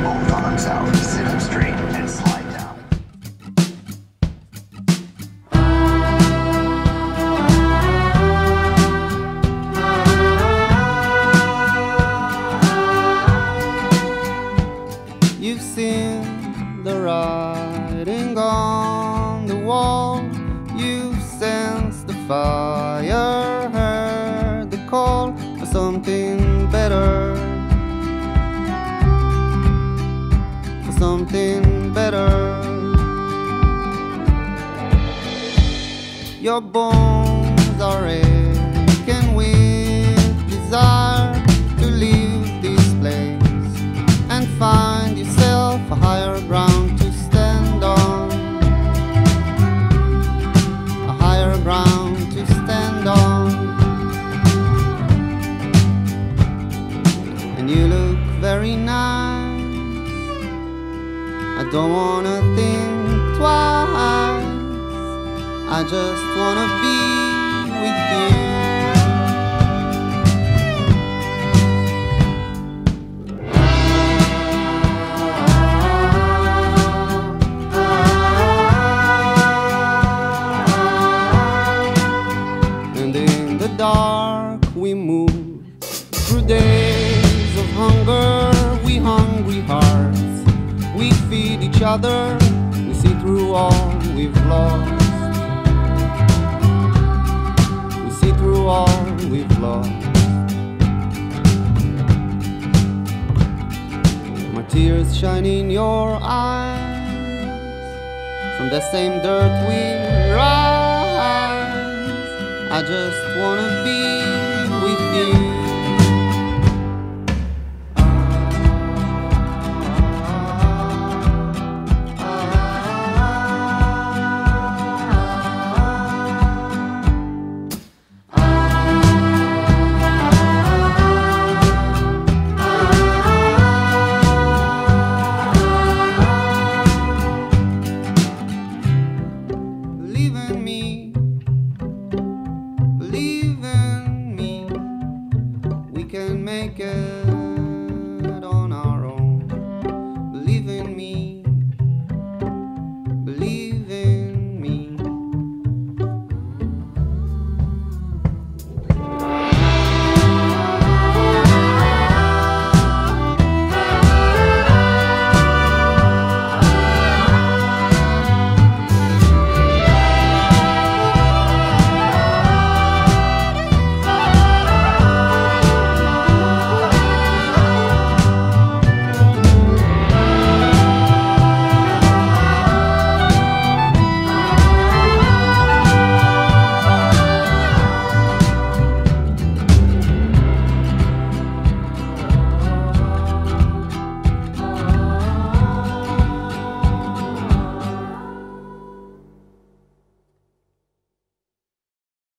Both arms out, sit up straight and slide down. You've seen the writing on the wall. You've sensed the fire, heard the call for something better. For something better. Your bones are aching with desire to leave this place and find yourself a higher ground to stand on. A higher ground to stand on. And you look very nice. I don't wanna think twice. I just wanna be with you. And in the dark we move through days of hunger. We hungry hearts, we feed each other. We see through all we've lost. We see through all we've lost. My tears shine in your eyes. From the same dirt we rise. I just wanna be with you.